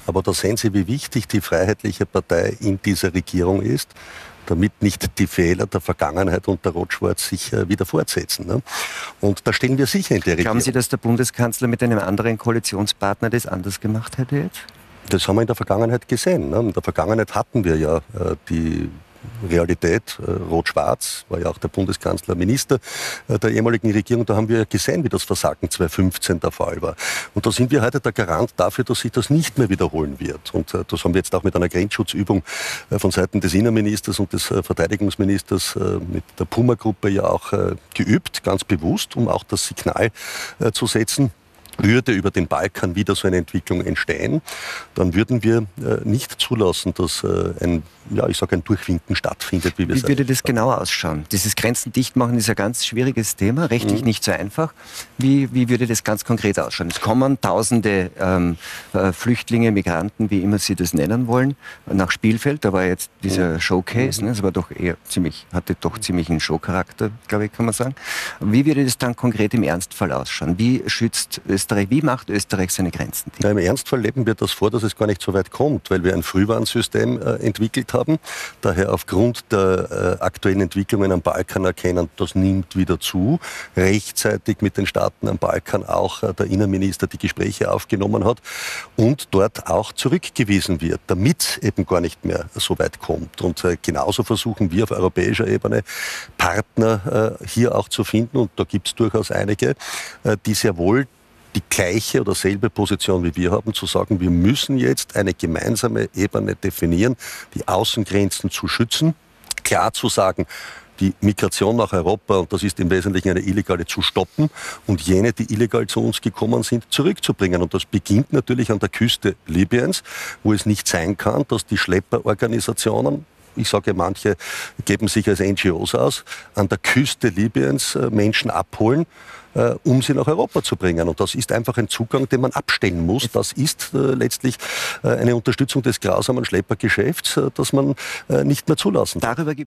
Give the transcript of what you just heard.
Aber da sehen Sie, wie wichtig die Freiheitliche Partei in dieser Regierung ist, damit nicht die Fehler der Vergangenheit unter Rot-Schwarz sich wieder fortsetzen. Ne? Und da stehen wir sicher in der Regierung. Glauben Sie, dass der Bundeskanzler mit einem anderen Koalitionspartner das anders gemacht hätte jetzt? Das haben wir in der Vergangenheit gesehen. Ne? In der Vergangenheit hatten wir ja die Realität, Rot-Schwarz, war ja auch der Bundeskanzler Minister der ehemaligen Regierung, da haben wir gesehen, wie das Versagen 2015 der Fall war. Und da sind wir heute der Garant dafür, dass sich das nicht mehr wiederholen wird. Und das haben wir jetzt auch mit einer Grenzschutzübung von Seiten des Innenministers und des Verteidigungsministers mit der Puma-Gruppe ja auch geübt, ganz bewusst, um auch das Signal zu setzen. Würde über den Balkan wieder so eine Entwicklung entstehen, dann würden wir nicht zulassen, dass ein Durchwinken stattfindet. Wie würde das genau ausschauen? Dieses Grenzen dicht machen ist ein ganz schwieriges Thema, rechtlich nicht so einfach. Wie würde das ganz konkret ausschauen? Es kommen tausende Flüchtlinge, Migranten, wie immer Sie das nennen wollen, nach Spielfeld. Da war jetzt dieser Showcase, ne? Das war doch hatte doch ziemlich einen Showcharakter, glaube ich, kann man sagen. Wie würde das dann konkret im Ernstfall ausschauen? Wie schützt Österreich, wie macht Österreich seine Grenzen dicht? Ja, im Ernstfall leben wir das vor, dass es gar nicht so weit kommt, weil wir ein Frühwarnsystem entwickelt haben. Daher aufgrund der aktuellen Entwicklungen am Balkan erkennen, das nimmt wieder zu. Rechtzeitig mit den Staaten am Balkan auch der Innenminister die Gespräche aufgenommen hat und dort auch zurückgewiesen wird, damit eben gar nicht mehr so weit kommt. Und genauso versuchen wir auf europäischer Ebene Partner hier auch zu finden, und da gibt es durchaus einige, die sehr wohl die gleiche oder selbe Position wie wir haben, zu sagen, wir müssen jetzt eine gemeinsame Ebene definieren, die Außengrenzen zu schützen, klar zu sagen, die Migration nach Europa, und das ist im Wesentlichen eine illegale, zu stoppen und jene, die illegal zu uns gekommen sind, zurückzubringen. Und das beginnt natürlich an der Küste Libyens, wo es nicht sein kann, dass die Schlepperorganisationen, ich sage, manche geben sich als NGOs aus, an der Küste Libyens Menschen abholen, um sie nach Europa zu bringen. Und das ist einfach ein Zugang, den man abstellen muss. Das ist letztlich eine Unterstützung des grausamen Schleppergeschäfts, das man nicht mehr zulassen darf.